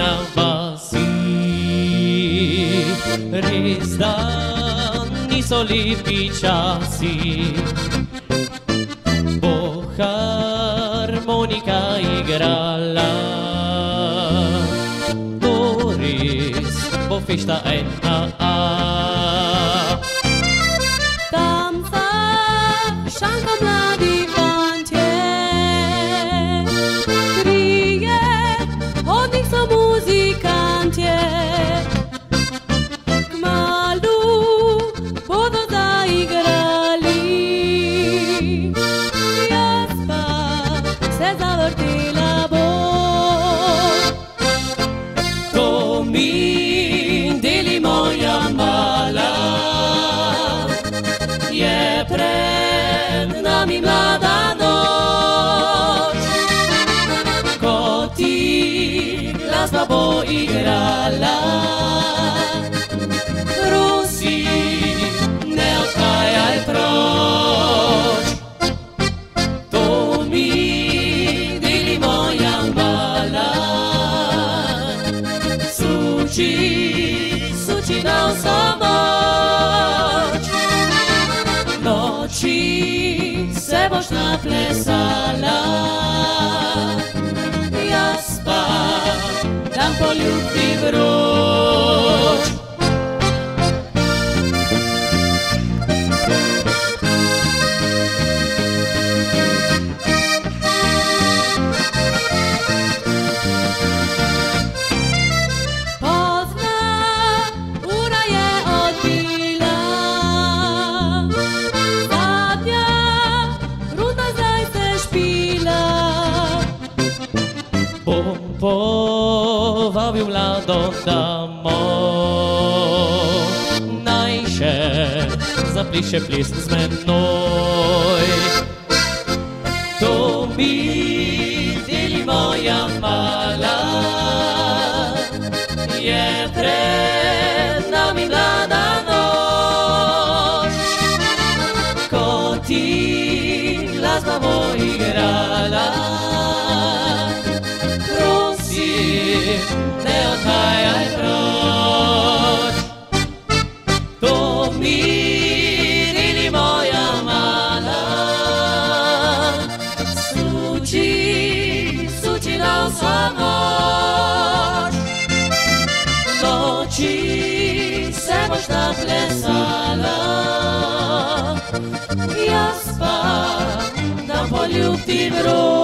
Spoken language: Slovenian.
na vasi. Res da niso lepi časi, bo harmonika igrala. To res bo fešta ena. Tam za šanko mladi fantje, trije od njih so muzikantje. Kmalu bodo zaigrali, jaz pa se zavrtela bom. To mi deli moja mala, je pred nami mlada noč. Ko ti glasba bo igrala, prosi, ne odhajaj proč. To mi deli moja mala, suči na vso moč. Noči se boš naplesala, jaz pa dam poljubi vroč. Pozna ura je odbila, zadnja runda zdaj se špila. Bom povabil mlado damo, naj še zapliše ples z menoj. To mi deli moja mala, je pred nami mlada noč. Ko ti glasba bo igrala, prosim, ne odhajaj proč. To mi deli moja mala, suči na vso moč. Noči se boš naplesala, jaz pa dam poljub ti vroč.